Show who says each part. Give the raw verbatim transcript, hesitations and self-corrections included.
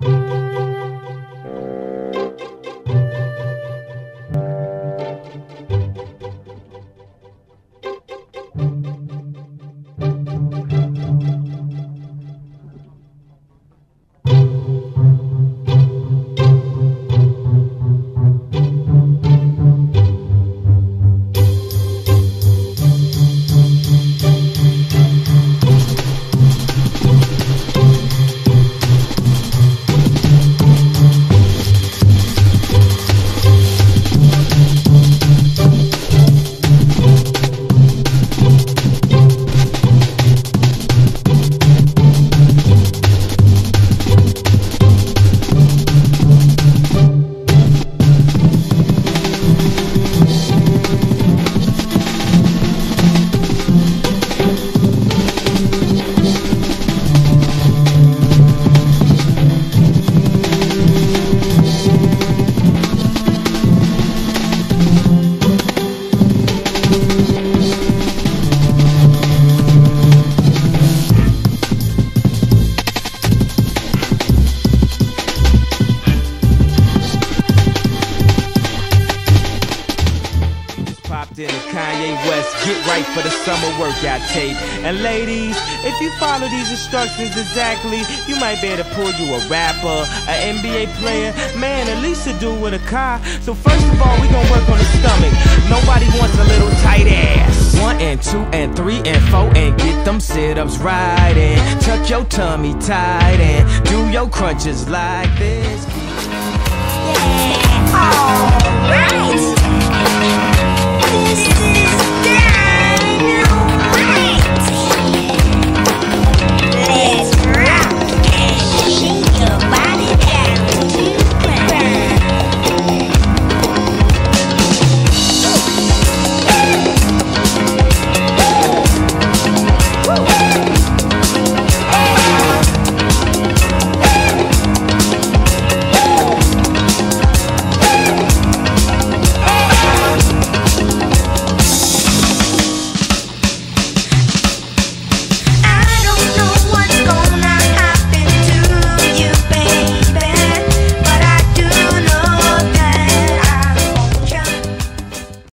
Speaker 1: Get right for the summer workout tape. And ladies, if you follow these instructions exactly, you might be able to pull you a rapper, an N B A player, man, at least a dude with a car. So first of all, we gonna work on the stomach. Nobody wants a little tight ass. One and two and three and four and get them sit-ups right and tuck your tummy tight and do your crunches like this.
Speaker 2: Yeah, alright. This is that.